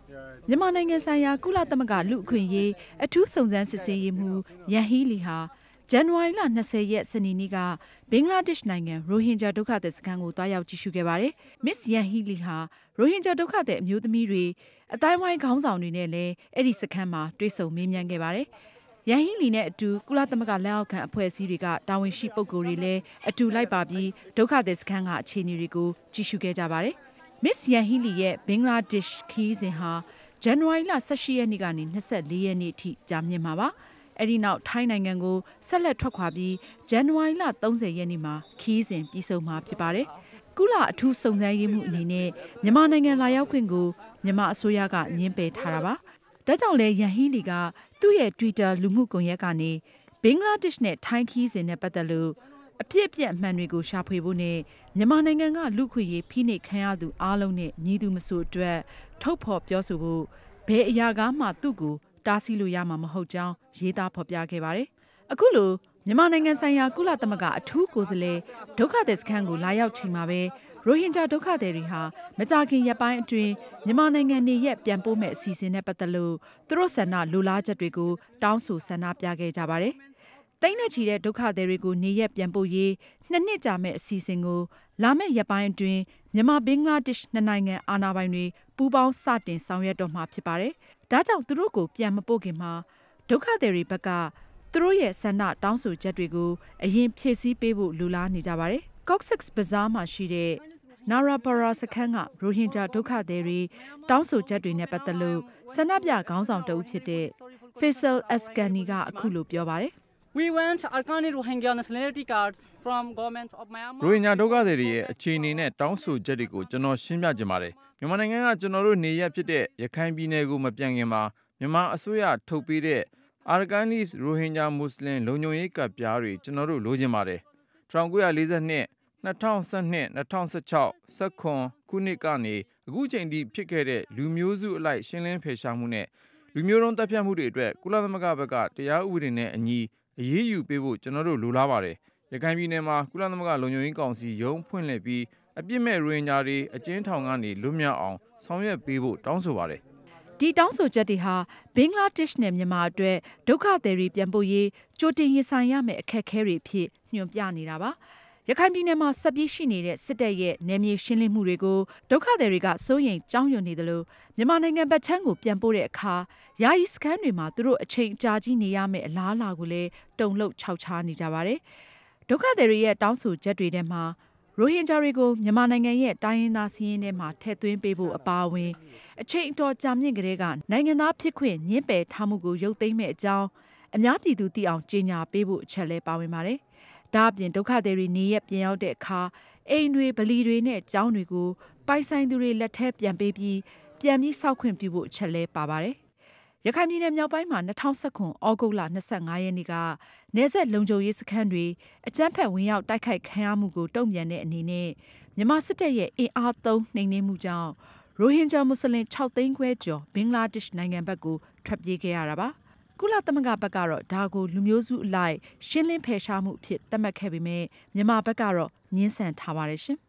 မြန်မာနိုင်ငံဆိုင်ရာကုလသမဂ္ဂလူ့အခွင့်အရေးအထူးစုံစမ်းစစ်ဆေးရေးမှူးယန်ဟီလီဟာဇန်နဝါရီလ20ရက်စနေနေ့ကဘင်္ဂလားဒေ့ရှ်နိုင်ငံရိုဟင်ဂျာဒုက္ခသည်စခန်းကိုတွားရောက်ကြည့်ရှုခဲ့ပါတယ်။ မစ္စယန်ဟီလီဟာရိုဟင်ဂျာဒုက္ခသည်အမျိုးသမီးတွေအတိုင်းဝိုင်းခေါင်းဆောင်တွေနဲ့လည်းအဲ့ဒီစခန်းမှာတွေ့ဆုံမေးမြန်းခဲ့ပါတယ်။ယန်ဟီလီနဲ့အတူကုလသမဂ္ဂလက်အောက်ခံအဖွဲ့အစည်းတွေကတာဝန်ရှိပုဂ္ဂိုလ်တွေလည်းအတူလိုက်ပါပြီးဒုက္ခသည်စခန်းကအခြေအနေတွေကိုကြည့်ရှုခဲ့ကြပါတယ်။ မစ္စယန်ဟီလီရဲ့ဘင်္ဂလားဒေ့ရှ်ခရီးစဉ်ဟာဇန်နဝါရီလ18ရက်နေ့ကနေ24ရက်နေ့အထိကြာမြင့်မှာပါ။အဲဒီနောက်ထိုင်းနိုင်ငံကိုဆက်လက်ထွက်ခွာပြီးဇန်နဝါရီလ30ရက်နေ့မှာခရီးစဉ်ပြီးဆုံးမှာဖြစ်ပါတယ်။ကုလအထူးစုံစမ်းရေးမှူးအနေနဲ့မြန်မာနိုင်ငံလာရောက်ခွင့်ကိုမြန်မာအစိုးရကငြင်းပယ်ထားတာပါ။ဒါကြောင့်လည်းယန်ဟီလီကသူ့ရဲ့ Twitter လူမှုကွန်ရက်ကနေဘင်္ဂလားဒေ့ရှ်နဲ့ထိုင်းခရီးစဉ်နဲ့ပတ်သက်လို့အဖြစ်အပျက်အမှန်တွေကိုရှာဖွေဖို့နဲ့မြန်မာနိုင်ငံကလူ့ခွင့်ရေးဖိနှိပ်ခံရသူအားလုံးနဲ့ညီသူမဆိုအတွက်ထုတ်ဖော်ပြောဆိုဖို့ဘယ်အရာကမှသူ့ကိုတားဆီးလို့ရမှာမဟုတ်ကြောင်းရေးသားဖော်ပြခဲ့ပါတယ်။အခုလိုမြန်မာနိုင်ငံဆိုင်ရာကုလသမဂ္ဂအထူးကိုယ်စားလှယ်ဒုက္ခသည်စခန်းကိုလာရောက်ချိန်မှာပဲရိုဟင်ဂျာဒုက္ခသည်တွေဟာမကြာခင်ရက်ပိုင်းအတွင်းမြန်မာနိုင်ငံနေရက်ပြန်ပို့မဲ့အစီအစဉ်နဲ့ပတ်သက်လို့သူတို့ဆန္ဒလိုလားချက်တွေကိုတောင်းဆိုဆန္ဒပြခဲ့ကြပါတယ်။သိန်းနဲ့ချီတဲ့ဒုက္ခသည်တွေကိုနေရက်ပြန်ပို့ရေး2နှစ်ကြာမဲ့အစီအစဉ်ကိုလာမယ့်ရက်ပိုင်းအတွင်းမြန်မာဘင်္ဂလားဒေ့ရှ်နှစ်နိုင်ငံအာဏာပိုင်တွေပူးပေါင်းစတင်ဆောင်ရွက်တော့မှာဖြစ်ပါတယ်။ဒါကြောင့်သူတို့ကိုပြန်မပို့ခင်မှာဒုက္ခသည်တွေဘက်ကသူတို့ရဲ့ဆန္ဒတောင်းဆိုချက်တွေကိုအရင်ဖြည့်ဆည်းပေးဖို့လိုလားနေကြပါတယ်။ Cox's Bazar မှာရှိတဲ့Narapara စခန်းကရိုဟင်ဂျာဒုက္ခသည်တွေတောင်းဆိုချက်တွေနဲ့ပတ်သက်လို့ဆန္ဒပြခေါင်းဆောင်တဦးဖြစ်တဲ့ Faisal Askani ကအခုလိုပြောပါတယ်။ We want Arkani Rohingya nationality cards from government of Myanmar. ရိုဟင်ဂျာဒုက္ခသည်တွေရဲ့အခြေအနေနဲ့တောင်းဆိုချက်တွေကိုကျွန်တော်ရှင်းပြခြင်းပါတယ်။မြန်မာနိုင်ငံကကျွန်တော်တို့နေရဖြစ်တဲ့ရခိုင်ပြည်နယ်ကိုမပြန်ခင်မှာမြန်မာအစိုးရထုတ်ပေးတဲ့ Arkani Rohingya Muslim လုံခြုံရေးကဒ်ပြားတွေကျွန်တော်တို့လိုချင်ပါတယ်။1942 2012 2016 19ခုနှစ်ကနေအခုချိန်ထိဖြစ်ခဲ့တဲ့လူမျိုးစုအလိုက်ရှင်းလင်းဖယ်ရှားမှုနဲ့လူမျိုးတုံးတပ်ဖြတ်မှုတွေအတွက်ကုလသမဂ္ဂဘက်ကတရားဥပဒေနဲ့အညီအရေးယူပေးဖို့ကျွန်တော်တို့လိုလားပါတယ်။ရခိုင်ပြည်နယ်မှာကုလသမဂ္ဂလုံခြုံရေးကောင်စီရုံးဖွင့်လှစ်ပြီးအပြစ်မဲ့ရိုဟင်ဂျာတွေအကျဉ်းထောင်ကနေလွတ်မြောက်အောင်ဆောင်ရွက်ပေးဖို့တောင်းဆိုပါတယ်။ဒီတောင်းဆိုချက်တွေဟာဘင်္ဂလားဒေ့ရှ်နဲ့မြန်မာအတွက်ဒုက္ခသည်တွေပြန်ပို့ရေးကြိုတင်ရင်ဆိုင်ရမယ့်အခက်အခဲတွေဖြစ်ညွှန်ပြနေတာပါ။ရခိုင်ပြည်နယ်မှာဆက်ပြီးရှိနေတဲ့စစ်တပ်ရဲ့နယ်မြေရှင်းလင်းမှုတွေကိုဒုက္ခသည်တွေကစိုးရိမ်ကြောက်ရွံ့နေတယ်လို့မြန်မာနိုင်ငံဘက်ခြမ်းကိုပြန်ပို့တဲ့အခါယာယီစခန်းတွေမှာသူတို့အချိန်အကြာကြီးနေရမယ့်အလားအလာကိုလည်းတုန်လှုပ်ခြောက်ခြားနေကြပါတယ်။ဒုက္ခသည်တွေရဲ့တောင်းဆိုချက်တွေထဲမှာရိုဟင်ဂျာတွေကိုမြန်မာနိုင်ငံရဲ့တိုင်းရင်းသားစည်းရင်းထဲမှာထည့်သွင်းပေးဖို့အပါအဝင်အချိန်အတော်ကြာမြင့်ကလေးကနိုင်ငံသားဖြစ်ခွင့်ညှင်းပယ်ထားမှုကိုရုပ်သိမ်းမဲ့အကြောင်းအများပြည်သူသိအောင်ကြေညာပေးဖို့အချက်လဲပါဝင်ပါတယ်။ဒါအပြင်ဒုက္ခသည်တွေနေရက်ပြန်ရောက်တဲ့အခါအိမ်တွေဗလီတွေနဲ့ကျောင်းတွေကိုပိုင်ဆိုင်သူတွေလက်ထဲပြန်ပေးပြီးပြန်ပြီးစောက်ခွင့်ပြုဖို့အချက်လဲပါပါတယ်။ရခိုင်ပြည်နယ်မြောက်ပိုင်းမှာ2019ဩဂုတ်လ25ရက်နေ့ကနယ်စပ်လုံခြုံရေးစခန်းတွေအကြမ်းဖက်ဝင်ရောက်တိုက်ခိုက်ခံရမှုကိုတုံ့ပြန်တဲ့အနေနဲ့မြန်မာစစ်တပ်ရဲ့အင်အားသုံးနှိမ်နင်းမှုကြောင့်ရိုဟင်ဂျာမွတ်စလင်6သိန်းခွဲကျော်ဘင်္ဂလားဒေ့ရှ်နိုင်ငံဘက်ကိုထွက်ပြေးခဲ့ရတာပါ။ကုလသမဂ္ဂဘက်ကတော့ဒါကိုလူမျိုးစုအလိုက်ရှင်းလင်းဖယ်ရှားမှုအဖြစ်သတ်မှတ်ခဲ့ပေမဲ့မြန်မာဘက်ကတော့ငြင်းဆန်ထားပါတယ်ရှင်။